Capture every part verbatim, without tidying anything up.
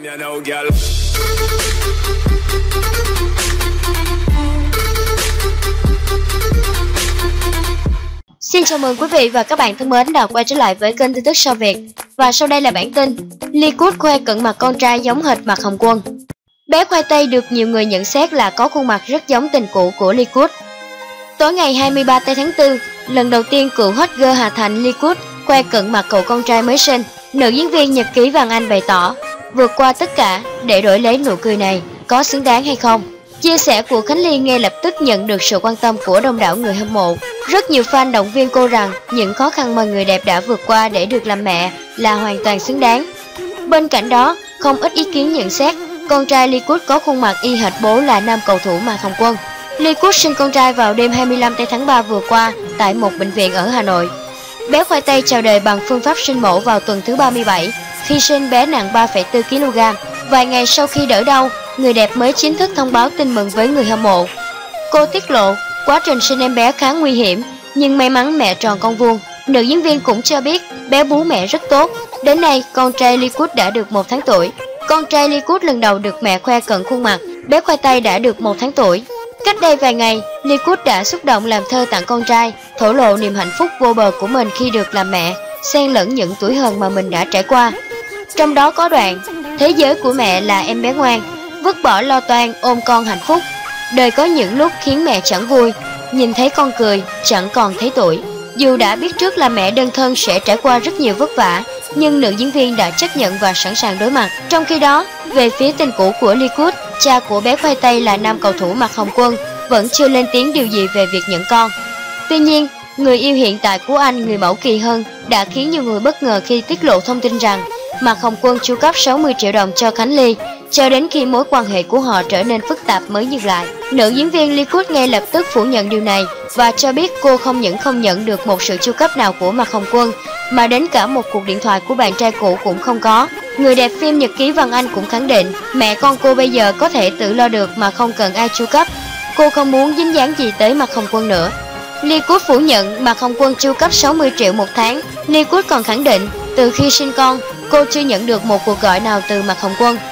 Xin chào mừng quý vị và các bạn thân mến đã quay trở lại với kênh tin tức Sao Việt. Và sau đây là bản tin Lee Cút khoe cận mặt con trai giống hệt Mạc Hồng Quân. Bé khoai tây được nhiều người nhận xét là có khuôn mặt rất giống tình cũ của Lee Cút. Tối ngày hai mươi ba tháng tư, lần đầu tiên cựu hot girl Hà Thành Lee Cút khoe cận mặt cậu con trai mới sinh. Nữ diễn viên nhật ký Vàng Anh bày tỏ, vượt qua tất cả để đổi lấy nụ cười này, có xứng đáng hay không? Chia sẻ của Khánh Ly ngay lập tức nhận được sự quan tâm của đông đảo người hâm mộ. Rất nhiều fan động viên cô rằng những khó khăn mà người đẹp đã vượt qua để được làm mẹ là hoàn toàn xứng đáng. Bên cạnh đó, không ít ý kiến nhận xét con trai Lee Cút có khuôn mặt y hệt bố là nam cầu thủ Mạc Hồng Quân. Lee Cút sinh con trai vào đêm hai mươi lăm tháng ba vừa qua tại một bệnh viện ở Hà Nội. Bé khoai tây chào đời bằng phương pháp sinh mổ vào tuần thứ ba mươi bảy. Khi sinh, bé nặng ba phẩy bốn ki lô gam. Vài ngày sau khi đỡ đau, người đẹp mới chính thức thông báo tin mừng với người hâm mộ. Cô tiết lộ, quá trình sinh em bé khá nguy hiểm, nhưng may mắn mẹ tròn con vuông. Nữ diễn viên cũng cho biết bé bú mẹ rất tốt. Đến nay, con trai Lee Cút đã được một tháng tuổi. Con trai Lee Cút lần đầu được mẹ khoe cận khuôn mặt, bé khoai tây đã được một tháng tuổi. Cách đây vài ngày, Lee Cút đã xúc động làm thơ tặng con trai, thổ lộ niềm hạnh phúc vô bờ của mình khi được làm mẹ, xen lẫn những tuổi hờn mà mình đã trải qua. Trong đó có đoạn, thế giới của mẹ là em bé ngoan, vứt bỏ lo toan ôm con hạnh phúc. Đời có những lúc khiến mẹ chẳng vui, nhìn thấy con cười chẳng còn thấy tuổi. Dù đã biết trước là mẹ đơn thân sẽ trải qua rất nhiều vất vả, nhưng nữ diễn viên đã chấp nhận và sẵn sàng đối mặt. Trong khi đó, về phía tình cũ của Lee Cút, cha của bé khoai tây là nam cầu thủ Mạc Hồng Quân vẫn chưa lên tiếng điều gì về việc nhận con. Tuy nhiên, người yêu hiện tại của anh, người mẫu Kỳ Hân, đã khiến nhiều người bất ngờ khi tiết lộ thông tin rằng Mạc Hồng Quân chu cấp sáu mươi triệu đồng cho Khánh Ly, cho đến khi mối quan hệ của họ trở nên phức tạp mới dừng lại. Nữ diễn viên Lee Cút ngay lập tức phủ nhận điều này và cho biết cô không những không nhận được một sự chu cấp nào của Mạc Hồng Quân, mà đến cả một cuộc điện thoại của bạn trai cũ cũng không có. Người đẹp phim nhật ký Vàng Anh cũng khẳng định mẹ con cô bây giờ có thể tự lo được mà không cần ai chu cấp. Cô không muốn dính dáng gì tới Mạc Hồng Quân nữa. Lee Cút phủ nhận Mạc Hồng Quân chu cấp sáu mươi triệu một tháng. Lee Cút còn khẳng định từ khi sinh con, cô chưa nhận được một cuộc gọi nào từ Mạc Hồng Quân.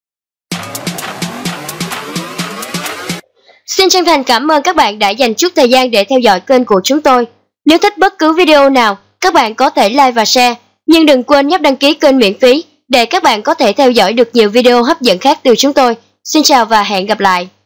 Xin chân thành cảm ơn các bạn đã dành chút thời gian để theo dõi kênh của chúng tôi. Nếu thích bất cứ video nào, các bạn có thể like và share. Nhưng đừng quên nhấp đăng ký kênh miễn phí để các bạn có thể theo dõi được nhiều video hấp dẫn khác từ chúng tôi. Xin chào và hẹn gặp lại.